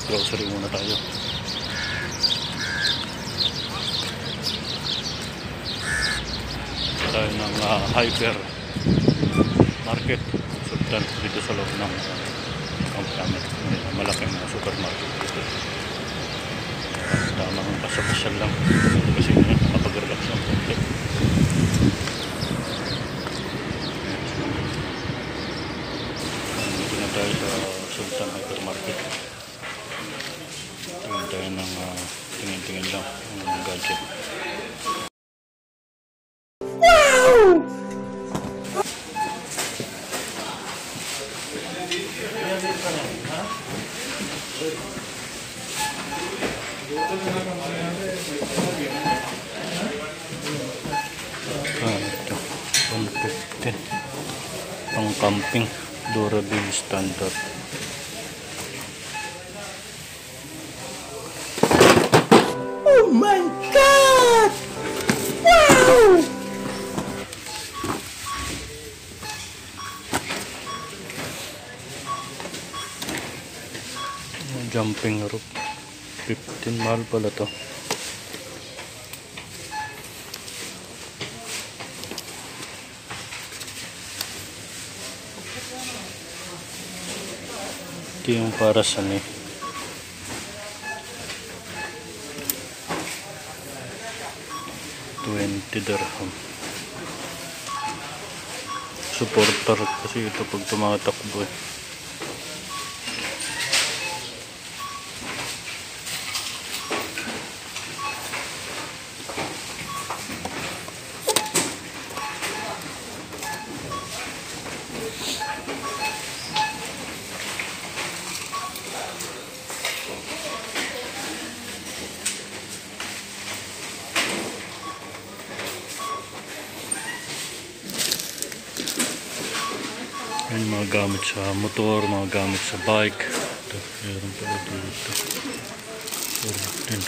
Grocery muna tayo. Tayo ng hyper market Sultan dito sa loob ng Kampiamet. Malaking supermarket dito. Tamang pasapasyal lang kasi kapag-relax ng konti. Dito na tayo sa Sultan Hypermarket. Tingin tayo ng tingin-tingin lang ng gadget. Ito 150 pang camping durable standard. Oh my God! Wow! Jumping rope 15, mahal pala to. Ito yung para sa ni 20 dirham. Supporter kasi ito pag tumatakbo eh. Yan, mga gamit sa motor, mga gamit sa bike. Ito, meron pala dito. Din.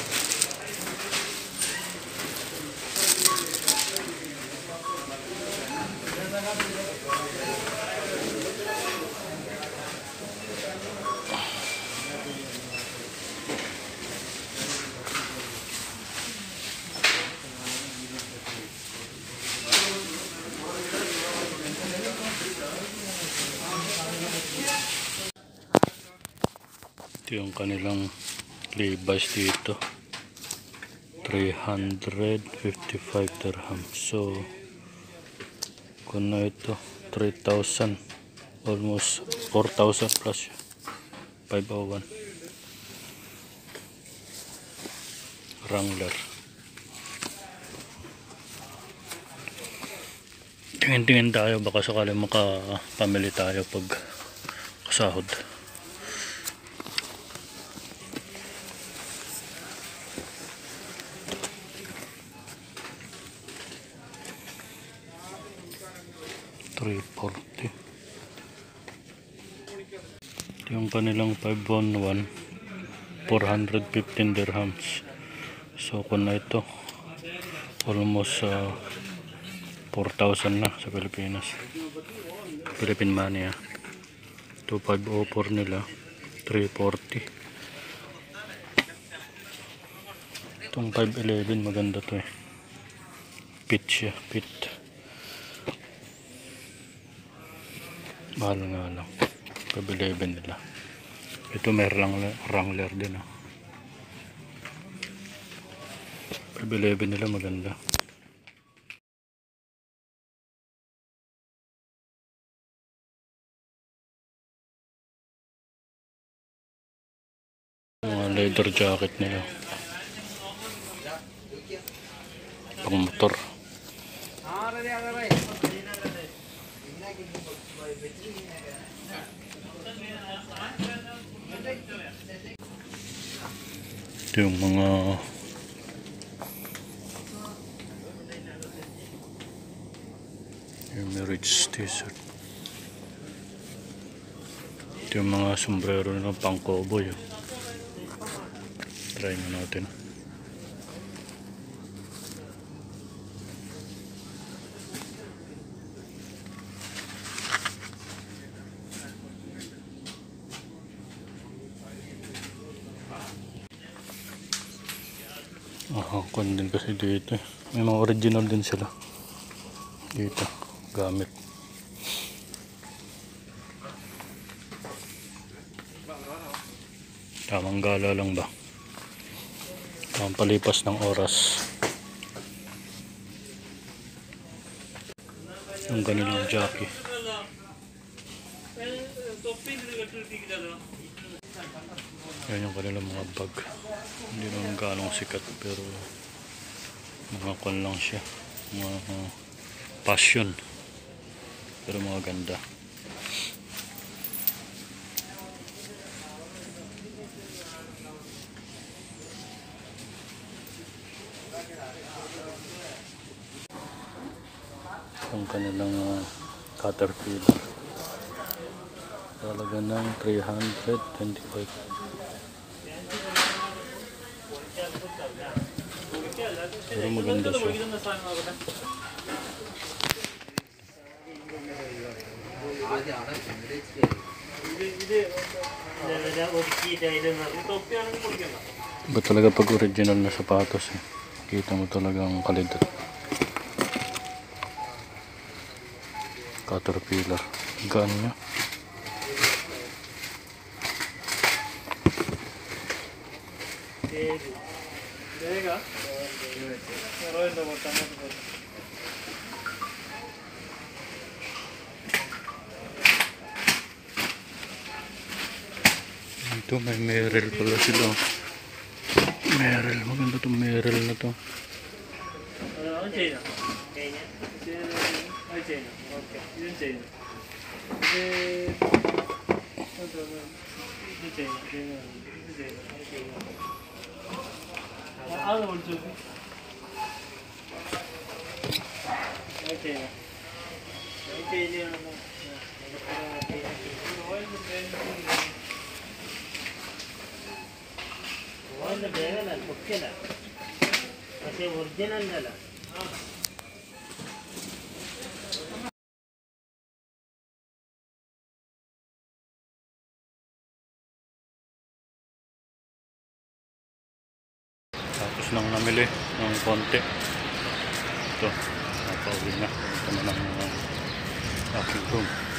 Ito yung kanilang Levi's dito. 355 dirham. So, kung na ito, 3,000. Almost 4,000 plus. 501. Wrangler. Tingin-tingin tayo. Baka sakali makapamili tayo pag kasahod. $340. Ito yung kanilang 511, 415 dirhams. So kung na ito almost 4,000 na sa Pilipinas, Philippine money. 2504 nila, 340. Itong 511 maganda to eh. Pit siya, pit. Mahal nga lang. 511 nila. Ito may Wrangler din. 511 nila maganda. Mga leather jacket nila. Pang motor. Ito yung mga Emirates t-shirt. Ito yung mga sombrero na pang cowboy. Try na natin. Kung din kasi dito. May mga original din sila. Dito. Gamit. Tamang gala lang ba? Tamang palipas ng oras. Yung kanilang jockey. Yan yung kanilang mga bag. Hindi naman ganong sikat pero mga kon lang siya. Mga passion. Pero mga ganda. Ang kanilang Caterpillar. Talaga ng 325. Pero maganda siya. Ba talaga pag original na sapatos eh. Kita mo talagang kalidad. Caterpillar. Gaan niya. Ito may Merrell pala sila. Merrell. Maganda itong Merrell na to. Original na lang. Tapos nang namili ng konti. Ito. Napauwi na. Ito na ng aking room.